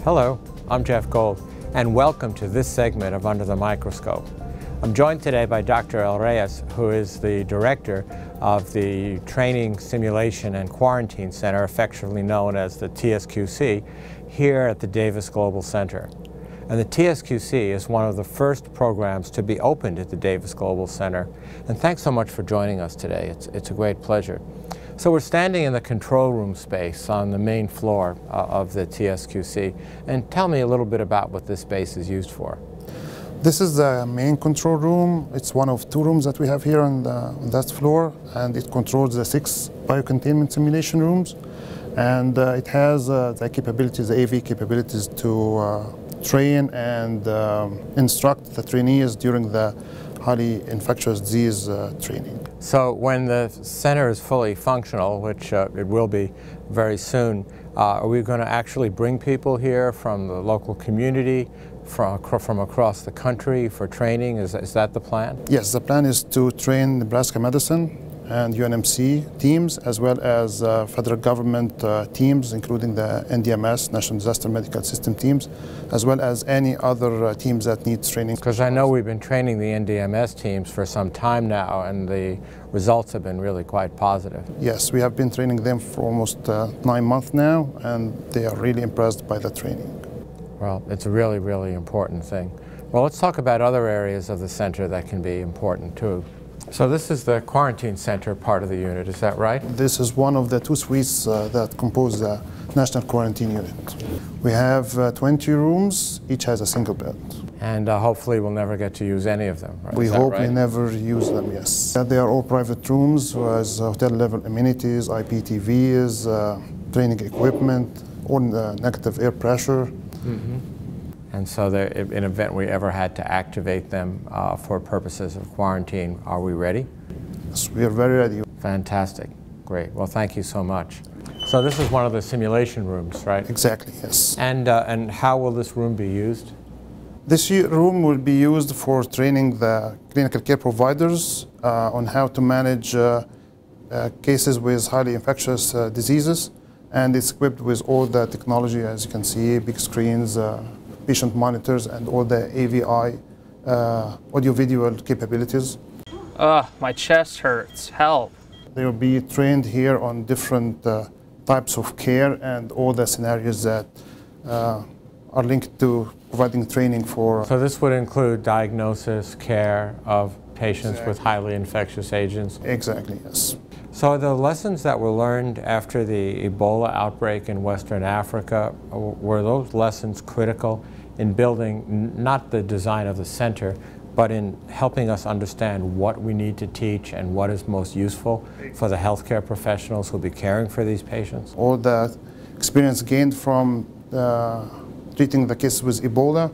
Hello, I'm Jeff Gold, and welcome to this segment of Under the Microscope. I'm joined today by Dr. ElRayes, who is the director of the Training, Simulation, and Quarantine Center, affectionately known as the TSQC, here at the Davis Global Center. And the TSQC is one of the first programs to be opened at the Davis Global Center. And thanks so much for joining us today. It's a great pleasure. So we're standing in the control room space on the main floor of the TSQC. And tell me a little bit about what this space is used for. This is the main control room. It's one of two rooms that we have here on that floor, and it controls the 6 biocontainment simulation rooms. And it has the capabilities, the AV capabilities to train and instruct the trainees during the highly infectious disease training. So when the center is fully functional, which it will be very soon, are we going to actually bring people here from the local community, from across the country for training? Is that the plan? Yes, the plan is to train Nebraska Medicine and UNMC teams, as well as federal government teams, including the NDMS, National Disaster Medical System teams, as well as any other teams that need training. Because I know we've been training the NDMS teams for some time now, and the results have been really quite positive. Yes, we have been training them for almost 9 months now, and they are really impressed by the training. Well, it's a really, really important thing. Well, let's talk about other areas of the center that can be important too. So this is the quarantine center part of the unit, is that right? This is one of the 2 suites that compose the National Quarantine Unit. We have 20 rooms, each has a single bed. And hopefully we'll never get to use any of them, right? We hope we never use them, yes. They are all private rooms with hotel-level amenities, IPTVs, training equipment, all negative air pressure. Mm-hmm. And so in an event we ever had to activate them for purposes of quarantine, are we ready? Yes, we are very ready. Fantastic. Great. Well, thank you so much. So this is one of the simulation rooms, right? Exactly, yes. And how will this room be used? This room will be used for training the clinical care providers on how to manage cases with highly infectious diseases. And it's equipped with all the technology, as you can see, big screens, patient monitors, and all the AVI, audio-visual capabilities. My chest hurts. Help. They will be trained here on different types of care and all the scenarios that are linked to providing training for. So this would include diagnosis, care of patients with highly infectious agents? Exactly, yes. So the lessons that were learned after the Ebola outbreak in Western Africa, were those lessons critical in building not the design of the center, but in helping us understand what we need to teach and what is most useful for the healthcare professionals who will be caring for these patients? All the experience gained from treating the cases with Ebola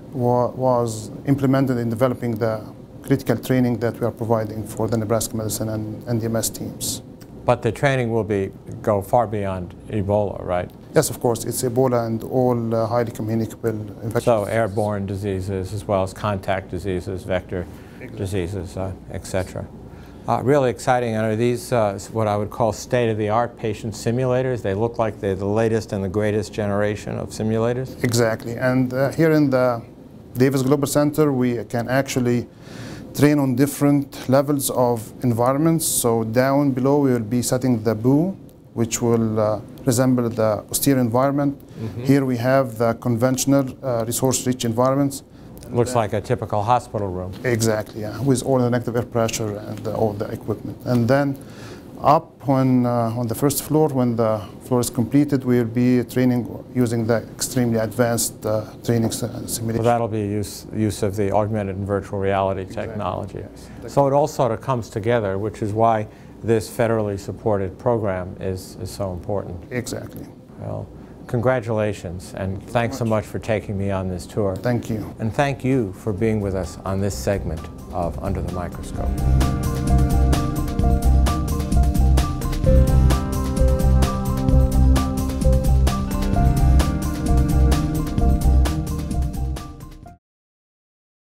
was implemented in developing the critical training that we are providing for the Nebraska Medicine and NDMS teams. But the training will go far beyond Ebola, right? Yes, of course. It's Ebola and all highly communicable infections. So airborne diseases as well as contact diseases, vector diseases, etc. Really exciting. And are these what I would call state-of-the-art patient simulators? They look like they're the latest and the greatest generation of simulators? Exactly. And here in the Davis Global Center, we can actually train on different levels of environments. So down below we will be setting the BOO, which will resemble the austere environment. Mm-hmm. Here we have the conventional resource-rich environments. Looks like a typical hospital room. Exactly, yeah, with all the negative air pressure and all the equipment. And then up on the first floor, when the floor is completed, we'll be training using the extremely advanced training simulation. Well, that'll be use of the augmented and virtual reality technology. Exactly. So it all sort of comes together, which is why this federally supported program is so important. Exactly. Well, congratulations, and thanks so much for taking me on this tour. Thank you. And thank you for being with us on this segment of Under the Microscope.